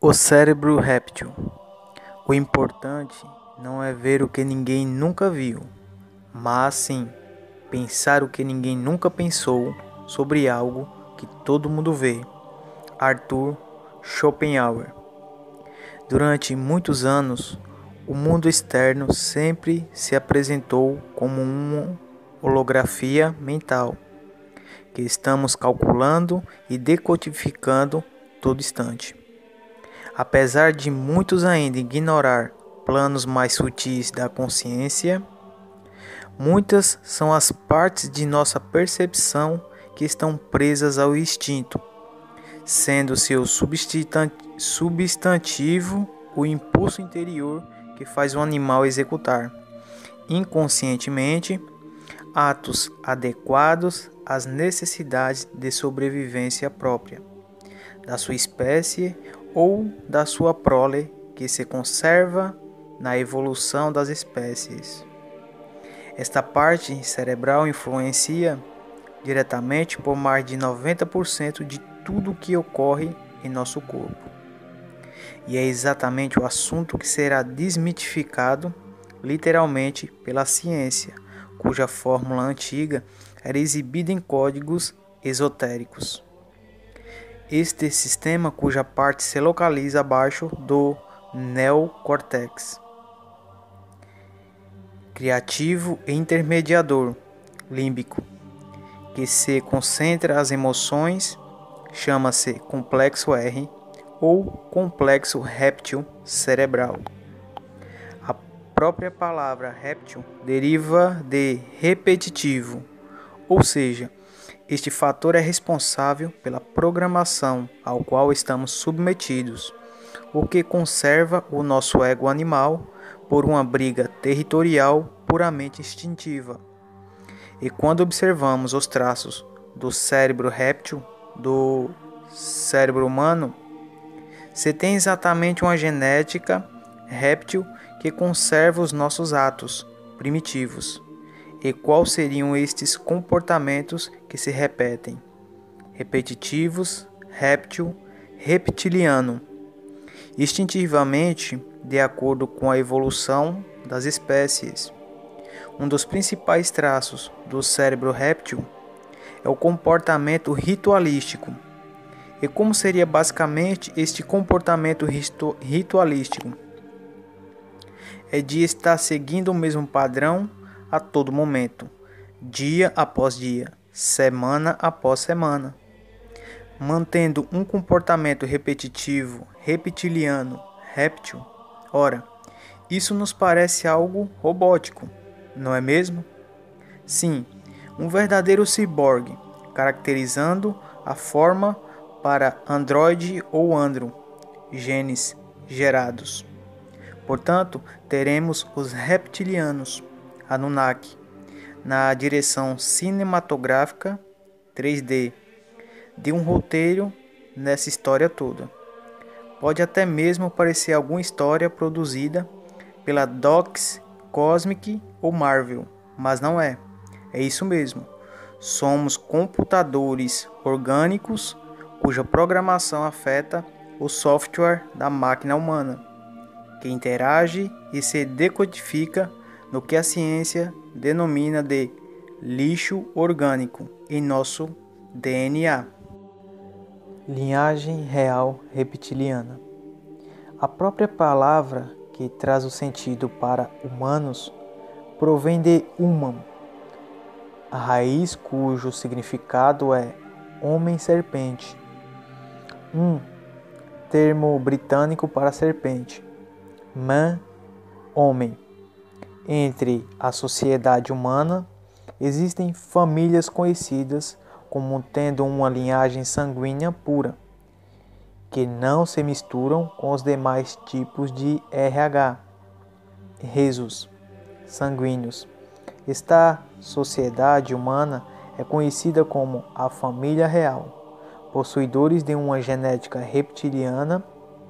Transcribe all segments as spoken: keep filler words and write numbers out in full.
O cérebro réptil. O importante não é ver o que ninguém nunca viu, mas sim pensar o que ninguém nunca pensou sobre algo que todo mundo vê. Arthur Schopenhauer. Durante muitos anos, o mundo externo sempre se apresentou como uma holografia mental que estamos calculando e decodificando todo instante. Apesar de muitos ainda ignorar planos mais sutis da consciência, muitas são as partes de nossa percepção que estão presas ao instinto, sendo seu substantivo o impulso interior que faz o animal executar, inconscientemente, atos adequados às necessidades de sobrevivência própria, da sua espécie ou da sua prole que se conserva na evolução das espécies. Esta parte cerebral influencia diretamente por mais de noventa por cento de tudo o que ocorre em nosso corpo. E é exatamente o assunto que será desmitificado literalmente pela ciência, cuja fórmula antiga era exibida em códigos esotéricos. Este sistema cuja parte se localiza abaixo do neocórtex criativo e intermediador límbico, que se concentra as emoções, chama-se complexo R ou complexo réptil cerebral. A própria palavra réptil deriva de repetitivo, ou seja, este fator é responsável pela programação ao qual estamos submetidos, o que conserva o nosso ego animal por uma briga territorial puramente instintiva. E quando observamos os traços do cérebro réptil, do cérebro humano, se tem exatamente uma genética réptil que conserva os nossos atos primitivos. E quais seriam estes comportamentos que se repetem? Repetitivos, réptil, reptiliano. Instintivamente, de acordo com a evolução das espécies. Um dos principais traços do cérebro réptil é o comportamento ritualístico. E como seria basicamente este comportamento ritualístico? É de estar seguindo o mesmo padrão a todo momento, dia após dia, semana após semana, mantendo um comportamento repetitivo, reptiliano, réptil. Ora, isso nos parece algo robótico, não é mesmo? Sim, um verdadeiro ciborgue, caracterizando a forma para Android ou Andro, genes gerados. Portanto, teremos os reptilianos, Anunnaki, na direção cinematográfica três D de um roteiro nessa história toda. Pode até mesmo parecer alguma história produzida pela Docs Cosmic ou Marvel, mas não é. É isso mesmo. Somos computadores orgânicos cuja programação afeta o software da máquina humana, que interage e se decodifica no que a ciência denomina de lixo orgânico em nosso D N A. Linhagem real reptiliana. A própria palavra que traz o sentido para humanos provém de human, a raiz cujo significado é homem-serpente, um termo britânico para serpente, man, homem. Entre a sociedade humana, existem famílias conhecidas como tendo uma linhagem sanguínea pura, que não se misturam com os demais tipos de R H, rhesus, sanguíneos. Esta sociedade humana é conhecida como a família real, possuidores de uma genética reptiliana.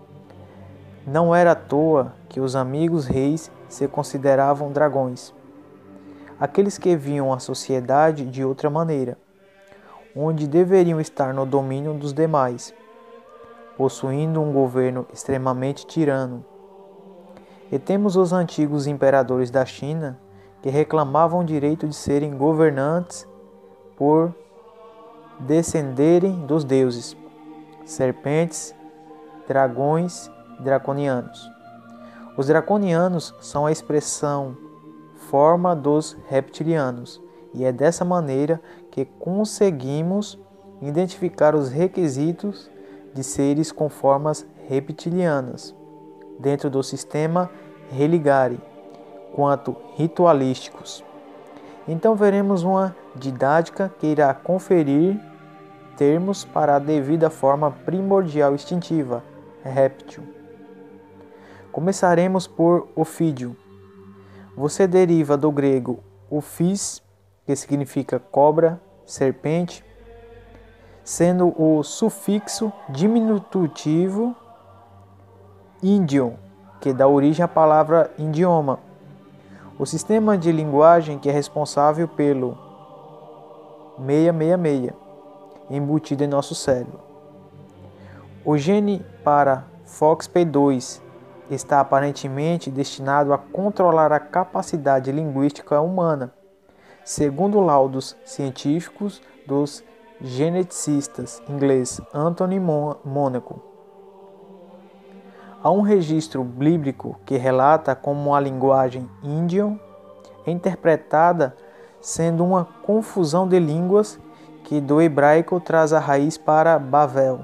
Não era à toa que os amigos reis se consideravam dragões, aqueles que viam a sociedade de outra maneira, onde deveriam estar no domínio dos demais. possuindo um governo extremamente tirano. E temos os antigos imperadores da China, que reclamavam o direito de serem governantes por descenderem dos deuses, serpentes, dragões e draconianos. Os draconianos são a expressão forma dos reptilianos, e é dessa maneira que conseguimos identificar os requisitos de seres com formas reptilianas dentro do sistema religare, quanto ritualísticos. Então veremos uma didática que irá conferir termos para a devida forma primordial instintiva, réptil. Começaremos por ofídio. Você deriva do grego ophis, que significa cobra, serpente, sendo o sufixo diminutivo índio, que dá origem à palavra idioma, o sistema de linguagem que é responsável pelo seiscentos e sessenta e seis, embutido em nosso cérebro. O gene para F O X P dois está aparentemente destinado a controlar a capacidade linguística humana, segundo laudos científicos dos geneticistas inglês Anthony Monaco. Há um registro bíblico que relata como a linguagem índio é interpretada sendo uma confusão de línguas que do hebraico traz a raiz para Babel.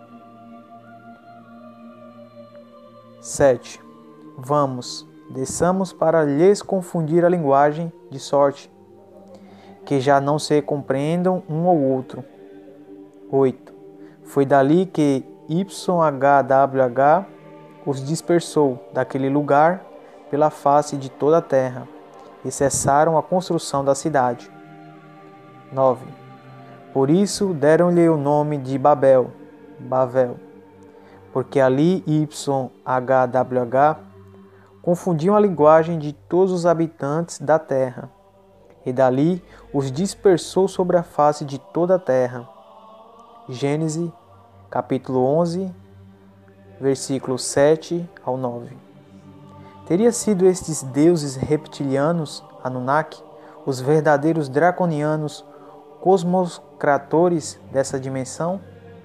sete. Vamos, desçamos para lhes confundir a linguagem, de sorte que já não se compreendam um ao outro. oito. Foi dali que Y H W H os dispersou daquele lugar pela face de toda a terra, e cessaram a construção da cidade. nove. Por isso deram-lhe o nome de Babel, Bavel, porque ali Y H W H confundiam a linguagem de todos os habitantes da terra, e dali os dispersou sobre a face de toda a terra. Gênesis, capítulo onze, versículos sete ao nove. Teria sido estes deuses reptilianos, Anunnaki, os verdadeiros draconianos cosmocratores dessa dimensão?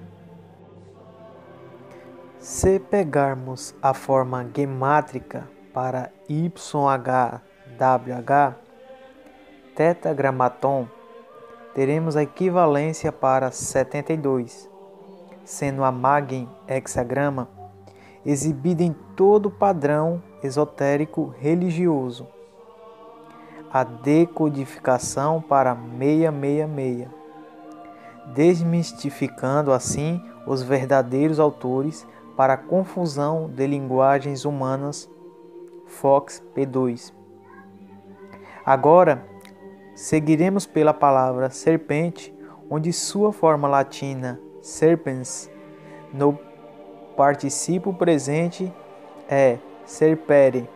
Se pegarmos a forma gemátrica para Y H W H, tetragrammaton, teremos a equivalência para setenta e dois, sendo a Magen hexagrama exibida em todo o padrão esotérico religioso. A decodificação para seiscentos e sessenta e seis, desmistificando assim os verdadeiros autores para a confusão de linguagens humanas, F O X P dois. Agora, seguiremos pela palavra serpente, onde sua forma latina serpens, no particípio presente é serpere,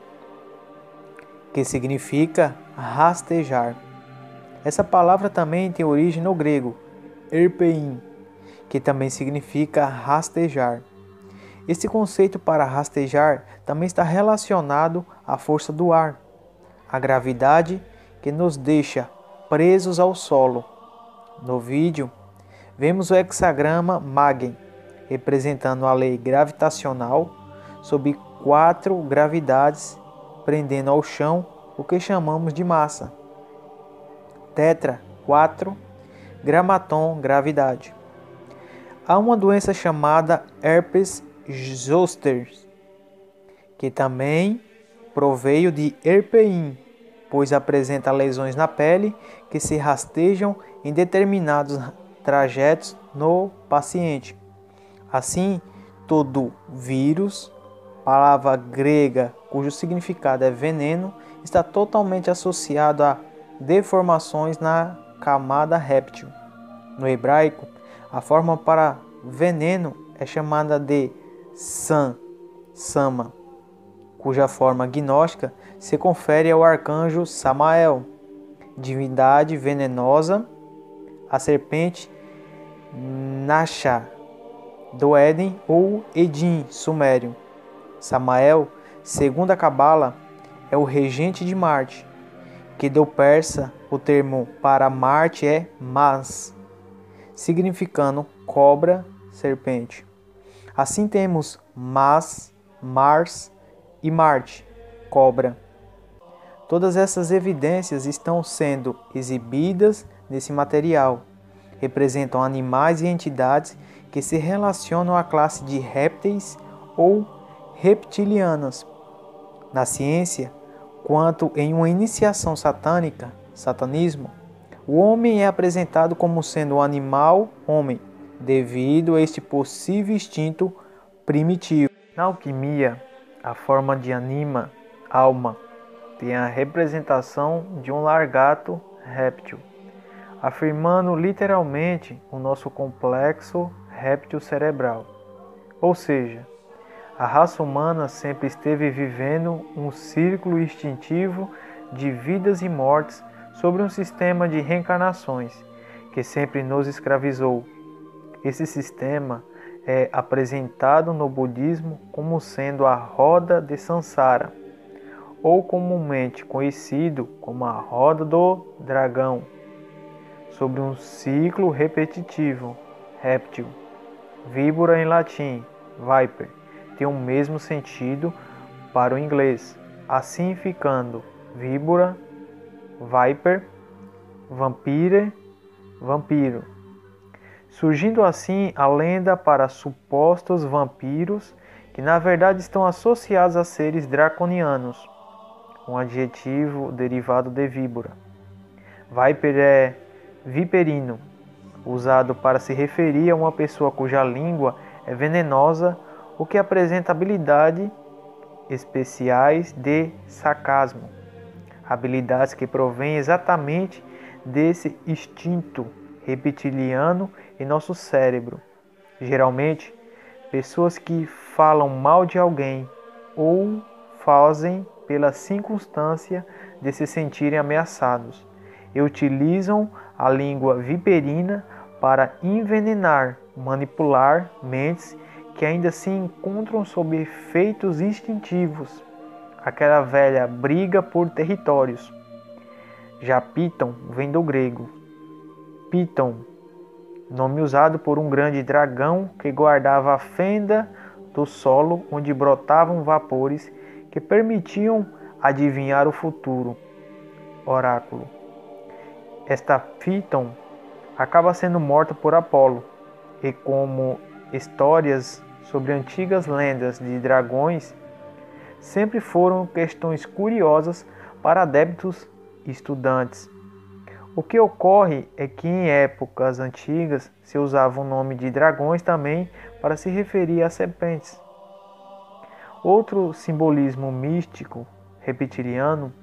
que significa rastejar. Essa palavra também tem origem no grego erpein, que também significa rastejar. Este conceito para rastejar também está relacionado à força do ar, a gravidade que nos deixa presos ao solo. No vídeo, vemos o hexagrama Magen, representando a lei gravitacional sob quatro gravidades, prendendo ao chão o que chamamos de massa. Tetra, quatro, gramaton, gravidade. Há uma doença chamada herpes zoster, que também proveio de erpein, pois apresenta lesões na pele que se rastejam em determinados trajetos no paciente. Assim, todo vírus, palavra grega cujo significado é veneno, está totalmente associado a deformações na camada réptil. No hebraico, a forma para veneno é chamada de Sam, Sama, cuja forma gnóstica se confere ao arcanjo Samael, divindade venenosa, a serpente Nasha, do Éden ou Edim, sumério. Samael, segundo a Cabala, é o regente de Marte, que do persa o termo para Marte é Mas, significando cobra, serpente. Assim temos Mas, Mars e Marte, cobra. Todas essas evidências estão sendo exibidas nesse material. Representam animais e entidades que se relacionam à classe de répteis ou reptilianas. Na ciência, quanto em uma iniciação satânica, satanismo, o homem é apresentado como sendo um animal homem, devido a este possível instinto primitivo. Na alquimia, a forma de anima, alma, tem a representação de um largato réptil, afirmando literalmente o nosso complexo réptil cerebral. Ou seja, a raça humana sempre esteve vivendo um círculo instintivo de vidas e mortes sobre um sistema de reencarnações que sempre nos escravizou. Esse sistema é apresentado no budismo como sendo a roda de Sansara, ou comumente conhecido como a roda do dragão, sobre um ciclo repetitivo, réptil. Víbora em latim, viper, tem o mesmo sentido para o inglês, assim ficando víbora, viper, vampire, vampiro. Surgindo assim a lenda para supostos vampiros que na verdade estão associados a seres draconianos, um adjetivo derivado de víbora. Viper é viperino, usado para se referir a uma pessoa cuja língua é venenosa ou que apresenta habilidades especiais de sarcasmo, habilidades que provêm exatamente desse instinto reptiliano em nosso cérebro. Geralmente, pessoas que falam mal de alguém ou fazem pela circunstância de se sentirem ameaçados e utilizam a língua viperina para envenenar, manipular mentes que ainda se encontram sob efeitos instintivos. Aquela velha briga por territórios. Já Piton vem do grego Piton, nome usado por um grande dragão que guardava a fenda do solo onde brotavam vapores que permitiam adivinhar o futuro. Oráculo. Esta Piton acaba sendo morta por Apolo, e como histórias sobre antigas lendas de dragões sempre foram questões curiosas para adeptos e estudantes. O que ocorre é que em épocas antigas se usava o nome de dragões também para se referir a serpentes. Outro simbolismo místico reptiliano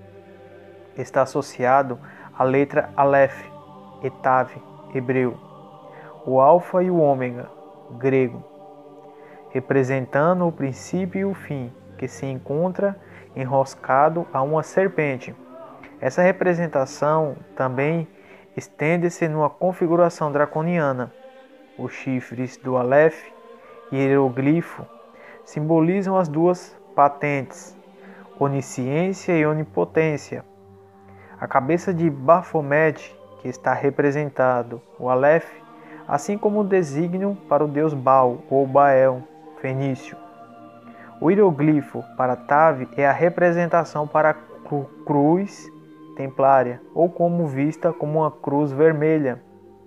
está associado à letra Aleph, Etav, hebreu, o alfa e o ômega, grego, representando o princípio e o fim, que se encontra enroscado a uma serpente. Essa representação também estende-se numa configuração draconiana. Os chifres do Aleph e hieroglifo simbolizam as duas patentes, onisciência e onipotência. A cabeça de Baphomet, que está representado o Aleph, assim como o desígnio para o deus Baal ou Baal, fenício. O hieroglifo para Tav é a representação para a cruz templária, ou como vista como uma cruz vermelha.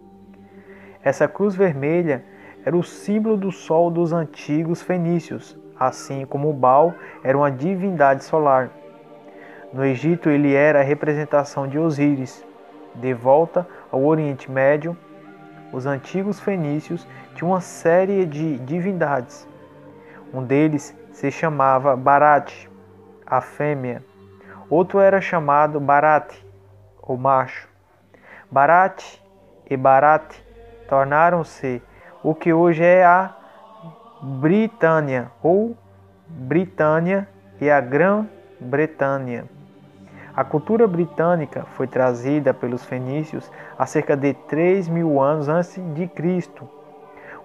Essa cruz vermelha era o símbolo do sol dos antigos fenícios, assim como o Baal era uma divindade solar. No Egito ele era a representação de Osíris. De volta ao Oriente Médio, os antigos fenícios tinham uma série de divindades. Um deles se chamava Barate, a fêmea. Outro era chamado Barate, o macho. Barate e Barate tornaram-se o que hoje é a Britânia, ou Britânia e a Grã-Bretanha. A cultura britânica foi trazida pelos fenícios há cerca de três mil anos antes de Cristo.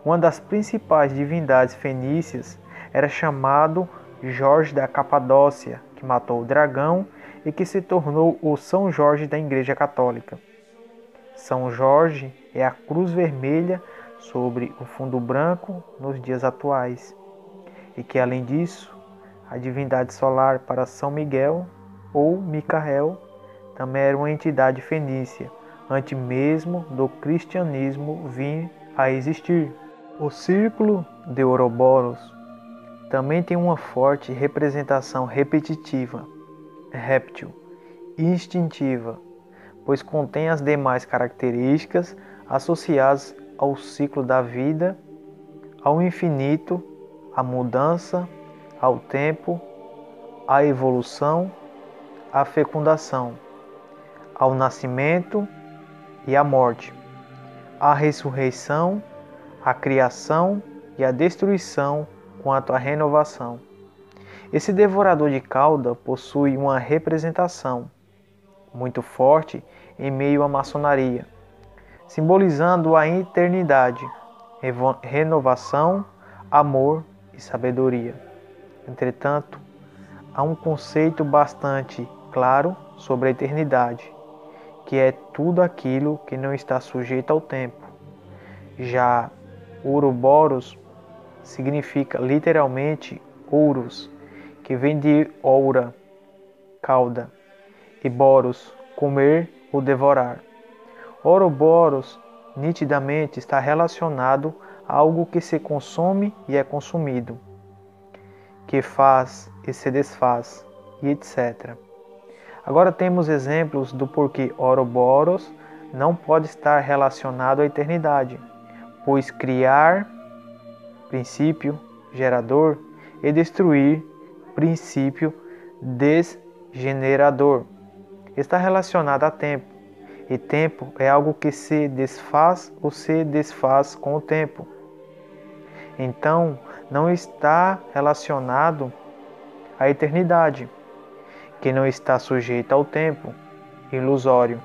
Uma das principais divindades fenícias era chamado Jorge da Capadócia, que matou o dragão e que se tornou o São Jorge da Igreja Católica. São Jorge é a cruz vermelha sobre o fundo branco nos dias atuais, e que, além disso, a divindade solar para São Miguel ou Micael também era uma entidade fenícia, antes mesmo do cristianismo vir a existir. O círculo de Ouroboros também tem uma forte representação repetitiva, réptil e instintiva, pois contém as demais características associadas ao ciclo da vida, ao infinito, à mudança, ao tempo, à evolução, à fecundação, ao nascimento e à morte, à ressurreição, à criação e à destruição quanto à renovação. Esse devorador de cauda possui uma representação muito forte em meio à maçonaria, simbolizando a eternidade, renovação, amor e sabedoria. Entretanto, há um conceito bastante claro sobre a eternidade, que é tudo aquilo que não está sujeito ao tempo. Já Ouroboros significa literalmente ouros, que vem de oura, cauda, e boros, comer ou devorar. Ouroboros nitidamente está relacionado a algo que se consome e é consumido, que faz e se desfaz, e etcétera. Agora temos exemplos do porquê Ouroboros não pode estar relacionado à eternidade, pois criar, princípio, gerador, e destruir, princípio, desgenerador, está relacionado a tempo, e tempo é algo que se desfaz ou se desfaz com o tempo. Então, não está relacionado à eternidade, que não está sujeita ao tempo, ilusório.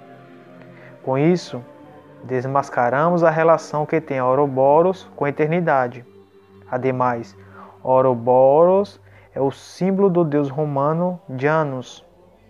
Com isso, desmascaramos a relação que tem Ouroboros com a eternidade. Ademais, Ouroboros é o símbolo do deus romano Janus,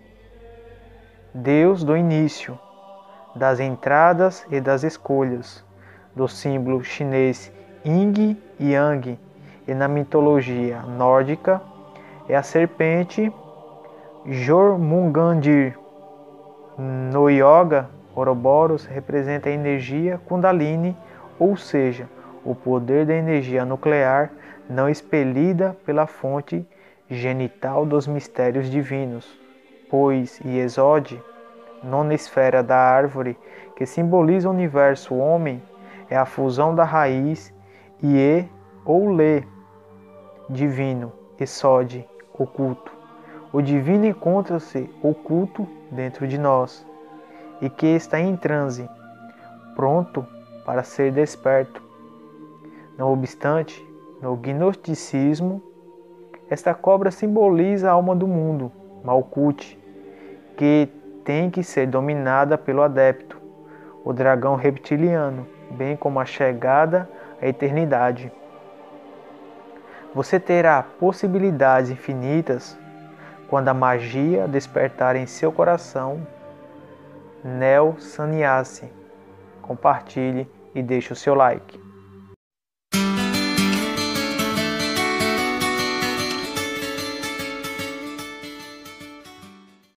deus do início, das entradas e das escolhas, do símbolo chinês Yin e Yang, e na mitologia nórdica é a serpente Jormungandir. No yoga, Ouroboros representa a energia Kundalini, ou seja, o poder da energia nuclear não expelida pela fonte genital dos mistérios divinos, pois Yesod, nona esfera da árvore que simboliza o universo homem, é a fusão da raiz Ie ou Le, divino, e Sod, oculto. O divino encontra-se oculto dentro de nós, e que está em transe, pronto para ser desperto. Não obstante, no gnosticismo, esta cobra simboliza a alma do mundo, Malkuth, que tem que ser dominada pelo adepto, o dragão reptiliano, bem como a chegada à eternidade. Você terá possibilidades infinitas quando a magia despertar em seu coração. Neo Sannyasi. Compartilhe e deixe o seu like.